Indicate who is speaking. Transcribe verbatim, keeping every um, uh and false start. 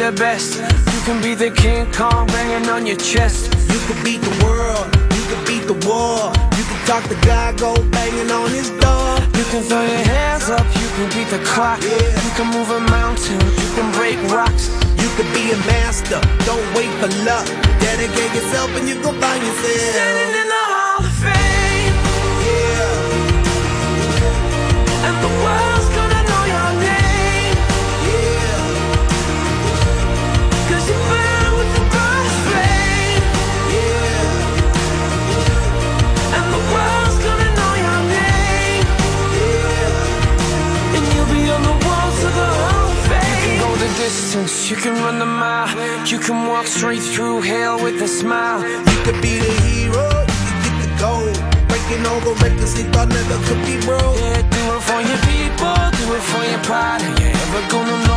Speaker 1: the best. You can be the King Kong banging on your chest.
Speaker 2: You can beat the world, you can beat the war. You can talk to God, go banging on his door.
Speaker 1: You can throw your hands up, you can beat the clock.
Speaker 2: Yeah.
Speaker 1: You can move a mountain, you can break rocks.
Speaker 2: You can be a master, don't wait for luck. Dedicate yourself and you gon' find yourself
Speaker 1: Standing in the Hall of Fame.
Speaker 2: Yeah.
Speaker 1: And the world's gonna know your name.
Speaker 2: Yeah.
Speaker 1: Cause you burn with the bright flame.
Speaker 2: Yeah.
Speaker 1: And the world's gonna know your name.
Speaker 2: Yeah.
Speaker 1: And you'll be on the walls of the Hall of Fame. You can go the distance, you can run the mile. You can walk straight through hell with a smile.
Speaker 2: You could be the hero, you can get the gold. Breaking all the records they thought never could be broke.
Speaker 1: Yeah, do it for your people, do it for your pride. Are you ever gonna